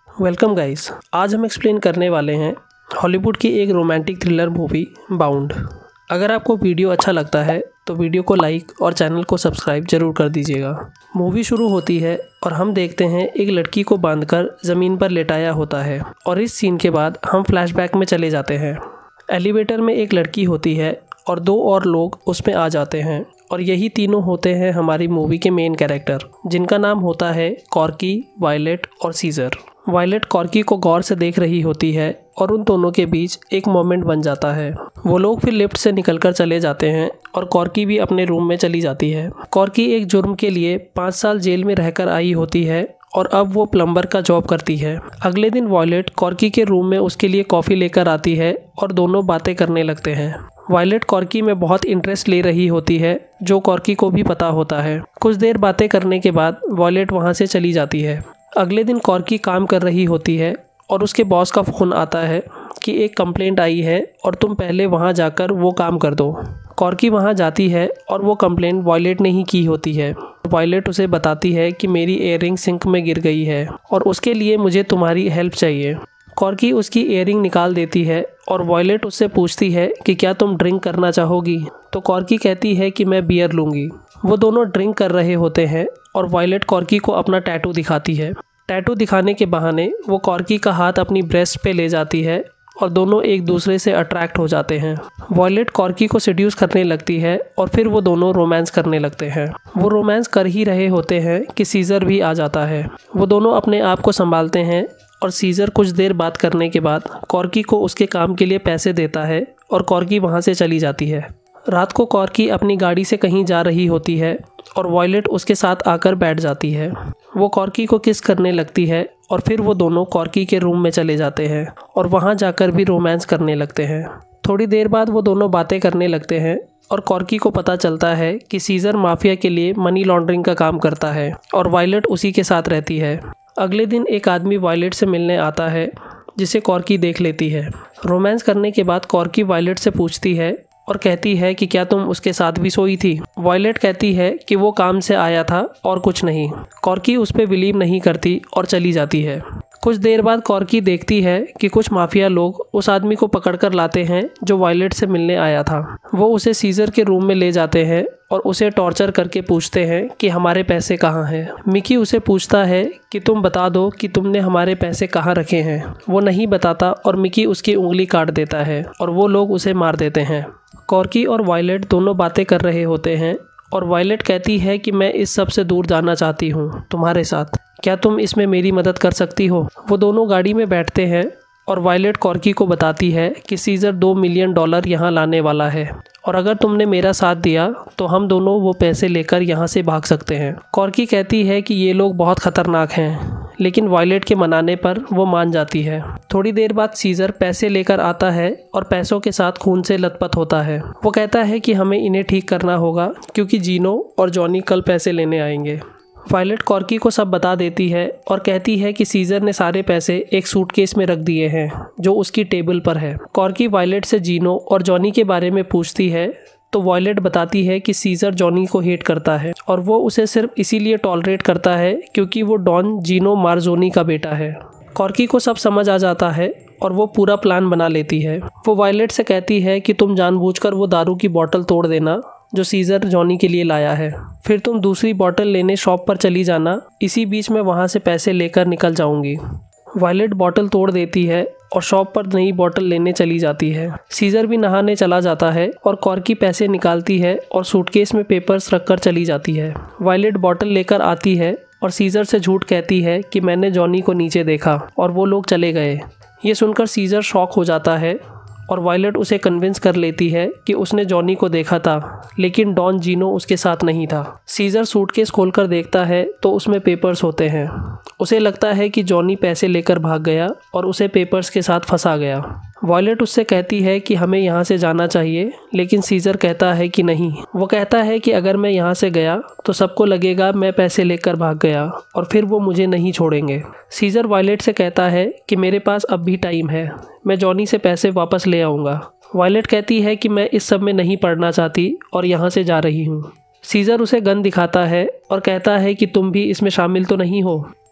Welcome guys. आज हम explain करने वाले हैं हॉलीवुड की एक रोमांटिक थ्रिलर मूवी बाउंड। अगर आपको वीडियो अच्छा लगता है तो वीडियो को लाइक और चैनल को सब्सक्राइब जरूर कर दीजिएगा। मूवी शुरू होती है और हम देखते हैं एक लड़की को बांधकर ज़मीन पर लेटाया होता है और इस सीन के बाद हम फ्लैशबैक में चले जाते हैं। एलिवेटर में एक लड़की होती है और दो और लोग उसमें आ जाते हैं और यही तीनों होते हैं हमारी मूवी के मेन कैरेक्टर, जिनका नाम होता है कॉर्की, वायलेट और सीजर। वायलेट कॉर्की को गौर से देख रही होती है और उन दोनों के बीच एक मोमेंट बन जाता है। वो लोग फिर लिफ्ट से निकलकर चले जाते हैं और कॉर्की भी अपने रूम में चली जाती है। कॉर्की एक जुर्म के लिए 5 साल जेल में रहकर आई होती है और अब वो प्लम्बर का जॉब करती है। अगले दिन वायलेट कॉर्की के रूम में उसके लिए कॉफ़ी लेकर आती है और दोनों बातें करने लगते हैं। वायलेट कॉर्की में बहुत इंटरेस्ट ले रही होती है, जो कॉर्की को भी पता होता है। कुछ देर बातें करने के बाद वायलेट वहाँ से चली जाती है। अगले दिन कॉर्की काम कर रही होती है और उसके बॉस का फ़ोन आता है कि एक कंप्लेंट आई है और तुम पहले वहाँ जाकर वो काम कर दो। कॉर्की वहाँ जाती है और वो कंप्लेंट वायलेट ने ही की होती है। वायलेट उसे बताती है कि मेरी इयररिंग सिंक में गिर गई है और उसके लिए मुझे तुम्हारी हेल्प चाहिए। कॉर्की उसकी इयररिंग निकाल देती है और वायलेट उससे पूछती है कि क्या तुम ड्रिंक करना चाहोगी, तो कॉर्की कहती है कि मैं बियर लूँगी। वो दोनों ड्रिंक कर रहे होते हैं और वायलेट कॉर्की को अपना टैटू दिखाती है। टैटू दिखाने के बहाने वो कॉर्की का हाथ अपनी ब्रेस्ट पे ले जाती है और दोनों एक दूसरे से अट्रैक्ट हो जाते हैं। वायलेट कॉर्की को सेड्यूस करने लगती है और फिर वो दोनों रोमांस करने लगते हैं। वो रोमांस कर ही रहे होते हैं कि सीजर भी आ जाता है। वो दोनों अपने आप को संभालते हैं और सीजर कुछ देर बात करने के बाद कॉर्की को उसके काम के लिए पैसे देता है और कॉर्की वहाँ से चली जाती है। रात को कॉर्की अपनी गाड़ी से कहीं जा रही होती है और वायलेट उसके साथ आकर बैठ जाती है। वो कॉर्की को किस करने लगती है और फिर वो दोनों कॉर्की के रूम में चले जाते हैं और वहाँ जाकर भी रोमांस करने लगते हैं। थोड़ी देर बाद वो दोनों बातें करने लगते हैं और कॉर्की को पता चलता है कि सीजर माफिया के लिए मनी लॉन्ड्रिंग का काम करता है और वायलेट उसी के साथ रहती है। अगले दिन एक आदमी वायलेट से मिलने आता है, जिसे कॉर्की देख लेती है। रोमांस करने के बाद कॉर्की वायलेट से पूछती है और कहती है कि क्या तुम उसके साथ भी सोई थी। वायलेट कहती है कि वो काम से आया था और कुछ नहीं। कॉर्की उस पर बिलीव नहीं करती और चली जाती है। कुछ देर बाद कॉर्की देखती है कि कुछ माफिया लोग उस आदमी को पकड़कर लाते हैं जो वायलेट से मिलने आया था। वो उसे सीजर के रूम में ले जाते हैं और उसे टॉर्चर करके पूछते हैं कि हमारे पैसे कहाँ हैं। मिकी उसे पूछता है कि तुम बता दो कि तुमने हमारे पैसे कहाँ रखे हैं। वो नहीं बताता और मिकी उसकी उंगली काट देता है और वो लोग उसे मार देते हैं। कॉर्की और वायलेट दोनों बातें कर रहे होते हैं और वायलेट कहती है कि मैं इस सब से दूर जाना चाहती हूँ तुम्हारे साथ, क्या तुम इसमें मेरी मदद कर सकती हो। वो दोनों गाड़ी में बैठते हैं और वायलेट कॉर्की को बताती है कि सीजर $2 मिलियन यहाँ लाने वाला है और अगर तुमने मेरा साथ दिया तो हम दोनों वो पैसे लेकर यहाँ से भाग सकते हैं। कॉर्की कहती है कि ये लोग बहुत ख़तरनाक हैं, लेकिन वायलेट के मनाने पर वो मान जाती है। थोड़ी देर बाद सीजर पैसे लेकर आता है और पैसों के साथ खून से लथपथ होता है। वो कहता है कि हमें इन्हें ठीक करना होगा क्योंकि जीनो और जॉनी कल पैसे लेने आएंगे। वायलेट कॉर्की को सब बता देती है और कहती है कि सीजर ने सारे पैसे एक सूटकेस में रख दिए हैं जो उसकी टेबल पर है। कॉर्की वायलेट से जीनो और जॉनी के बारे में पूछती है तो वायलेट बताती है कि सीजर जॉनी को हेट करता है और वो उसे सिर्फ इसीलिए टॉलरेट करता है क्योंकि वो डॉन जीनो मार्जोनी का बेटा है। कॉर्की को सब समझ आ जाता है और वो पूरा प्लान बना लेती है। वो वायलेट से कहती है कि तुम जानबूझकर वो दारू की बोतल तोड़ देना जो सीजर जॉनी के लिए लाया है, फिर तुम दूसरी बोतल लेने शॉप पर चली जाना, इसी बीच में वहाँ से पैसे लेकर निकल जाऊंगी। वायलेट बोतल तोड़ देती है और शॉप पर नई बोतल लेने चली जाती है। सीजर भी नहाने चला जाता है और कॉर्की पैसे निकालती है और सूटकेस में पेपर्स रखकर चली जाती है। वायलेट बोतल लेकर आती है और सीजर से झूठ कहती है कि मैंने जॉनी को नीचे देखा और वो लोग चले गए। ये सुनकर सीजर शॉक हो जाता है और वायलेट उसे कन्विंस कर लेती है कि उसने जॉनी को देखा था, लेकिन डॉन जीनो उसके साथ नहीं था। सीजर सूटकेस खोलकर देखता है तो उसमें पेपर्स होते हैं। उसे लगता है कि जॉनी पैसे लेकर भाग गया और उसे पेपर्स के साथ फंसा गया। वायलेट उससे कहती है कि हमें यहाँ से जाना चाहिए, लेकिन सीजर कहता है कि नहीं। वो कहता है कि अगर मैं यहाँ से गया तो सबको लगेगा मैं पैसे लेकर भाग गया और फिर वो मुझे नहीं छोड़ेंगे। सीजर वायलेट से कहता है कि मेरे पास अब भी टाइम है, मैं जॉनी से पैसे वापस ले आऊँगा। वायलेट कहती है कि मैं इस सब में नहीं पढ़ना चाहती और यहाँ से जा रही हूँ। सीजर उसे गन दिखाता है और कहता है कि तुम भी इसमें शामिल तो नहीं हो।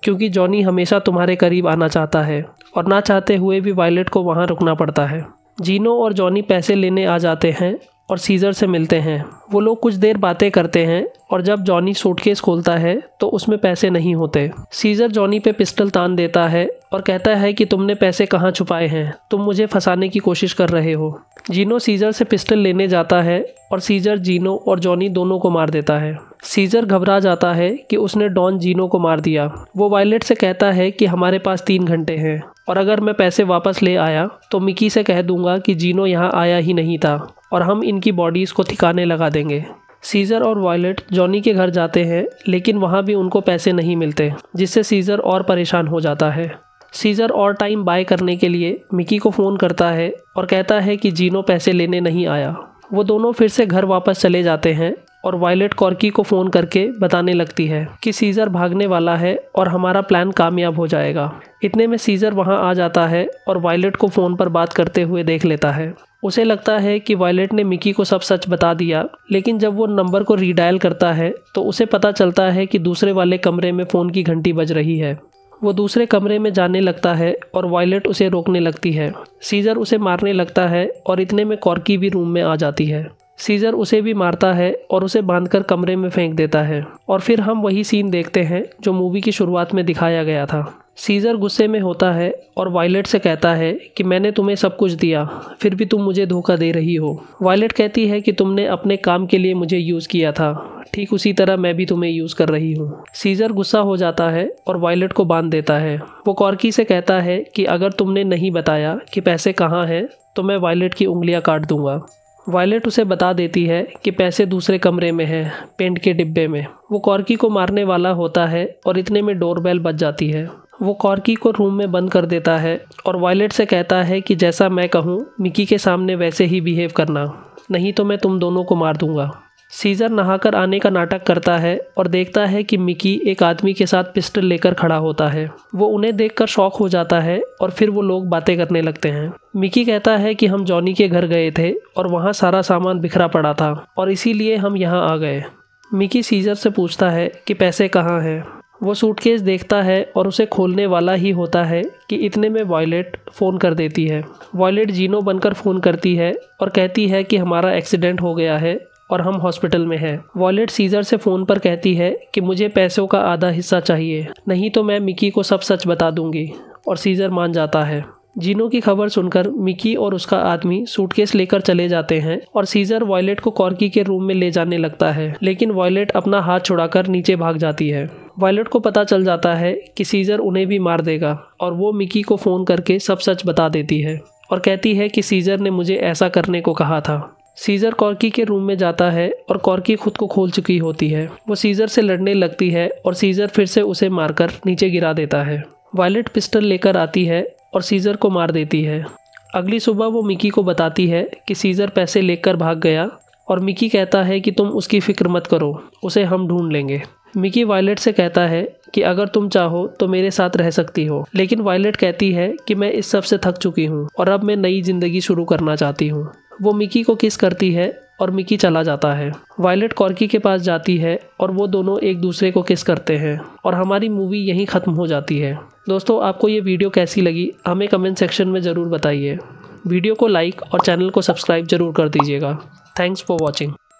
क्योंकि जॉनी हमेशा तुम्हारे करीब आना चाहता है और ना चाहते हुए भी वायलेट को वहाँ रुकना पड़ता है। जीनो और जॉनी पैसे लेने आ जाते हैं और सीजर से मिलते हैं। वो लोग कुछ देर बातें करते हैं और जब जॉनी सूटकेस खोलता है तो उसमें पैसे नहीं होते। सीजर जॉनी पे पिस्टल तान देता है और कहता है कि तुमने पैसे कहाँ छुपाए हैं, तुम मुझे फंसाने की कोशिश कर रहे हो। जीनो सीजर से पिस्टल लेने जाता है और सीजर जीनो और जॉनी दोनों को मार देता है। सीजर घबरा जाता है कि उसने डॉन जीनो को मार दिया। वो वायलेट से कहता है कि हमारे पास 3 घंटे हैं और अगर मैं पैसे वापस ले आया तो मिकी से कह दूंगा कि जीनो यहाँ आया ही नहीं था और हम इनकी बॉडीज़ को ठिकाने लगा देंगे। सीजर और वायलेट जॉनी के घर जाते हैं लेकिन वहाँ भी उनको पैसे नहीं मिलते, जिससे सीजर और परेशान हो जाता है। सीजर और टाइम बाय करने के लिए मिकी को फ़ोन करता है और कहता है कि जीनो पैसे लेने नहीं आया। वो दोनों फिर से घर वापस चले जाते हैं और वायलेट कॉर्की को फ़ोन करके बताने लगती है कि सीजर भागने वाला है और हमारा प्लान कामयाब हो जाएगा। इतने में सीजर वहां आ जाता है और वायलेट को फ़ोन पर बात करते हुए देख लेता है। उसे लगता है कि वायलेट ने मिकी को सब सच बता दिया, लेकिन जब वो नंबर को रीडायल करता है तो उसे पता चलता है कि दूसरे वाले कमरे में फ़ोन की घंटी बज रही है। वो दूसरे कमरे में जाने लगता है और वायलेट उसे रोकने लगती है। सीजर उसे मारने लगता है और इतने में कॉर्की भी रूम में आ जाती है। सीजर उसे भी मारता है और उसे बांधकर कमरे में फेंक देता है और फिर हम वही सीन देखते हैं जो मूवी की शुरुआत में दिखाया गया था। सीजर गुस्से में होता है और वायलेट से कहता है कि मैंने तुम्हें सब कुछ दिया, फिर भी तुम मुझे धोखा दे रही हो। वायलेट कहती है कि तुमने अपने काम के लिए मुझे यूज़ किया था, ठीक उसी तरह मैं भी तुम्हें यूज़ कर रही हूँ। सीजर गुस्सा हो जाता है और वायलेट को बांध देता है। वो कॉर्की से कहता है कि अगर तुमने नहीं बताया कि पैसे कहाँ हैं तो मैं वायलेट की उंगलियाँ काट दूंगा। वायलेट उसे बता देती है कि पैसे दूसरे कमरे में हैं, पेंट के डिब्बे में। वो कॉर्की को मारने वाला होता है और इतने में डोरबेल बज जाती है। वो कॉर्की को रूम में बंद कर देता है और वायलेट से कहता है कि जैसा मैं कहूँ मिकी के सामने वैसे ही बिहेव करना, नहीं तो मैं तुम दोनों को मार दूंगा। सीजर नहाकर आने का नाटक करता है और देखता है कि मिकी एक आदमी के साथ पिस्टल लेकर खड़ा होता है। वो उन्हें देखकर शॉक हो जाता है और फिर वो लोग बातें करने लगते हैं। मिकी कहता है कि हम जॉनी के घर गए थे और वहाँ सारा सामान बिखरा पड़ा था और इसीलिए हम यहाँ आ गए। मिकी सीजर से पूछता है कि पैसे कहाँ हैं। वो सूटकेस देखता है और उसे खोलने वाला ही होता है कि इतने में वायलेट फ़ोन कर देती है। वायलेट जीनो बनकर फ़ोन करती है और कहती है कि हमारा एक्सीडेंट हो गया है और हम हॉस्पिटल में हैं। वायलेट सीजर से फ़ोन पर कहती है कि मुझे पैसों का आधा हिस्सा चाहिए, नहीं तो मैं मिकी को सब सच बता दूंगी, और सीजर मान जाता है। जीनो की खबर सुनकर मिकी और उसका आदमी सूटकेस लेकर चले जाते हैं और सीजर वायलेट को कॉर्की के रूम में ले जाने लगता है, लेकिन वायलेट अपना हाथ छुड़ाकर नीचे भाग जाती है। वायलेट को पता चल जाता है कि सीजर उन्हें भी मार देगा और वो मिकी को फ़ोन करके सब सच बता देती है और कहती है कि सीजर ने मुझे ऐसा करने को कहा था। सीजर कॉर्की के रूम में जाता है और कॉर्की खुद को खोल चुकी होती है। वो सीजर से लड़ने लगती है और सीजर फिर से उसे मारकर नीचे गिरा देता है। वायलेट पिस्टल लेकर आती है और सीजर को मार देती है। अगली सुबह वो मिकी को बताती है कि सीजर पैसे लेकर भाग गया और मिकी कहता है कि तुम उसकी फ़िक्र मत करो, उसे हम ढूंढ लेंगे। मिकी वायलेट से कहता है कि अगर तुम चाहो तो मेरे साथ रह सकती हो, लेकिन वायलेट कहती है कि मैं इस सब से थक चुकी हूँ और अब मैं नई ज़िंदगी शुरू करना चाहती हूँ। वो मिकी को किस करती है और मिकी चला जाता है। वायलेट कॉर्की के पास जाती है और वो दोनों एक दूसरे को किस करते हैं और हमारी मूवी यहीं ख़त्म हो जाती है। दोस्तों, आपको ये वीडियो कैसी लगी हमें कमेंट सेक्शन में ज़रूर बताइए। वीडियो को लाइक और चैनल को सब्सक्राइब ज़रूर कर दीजिएगा। Thanks for watching.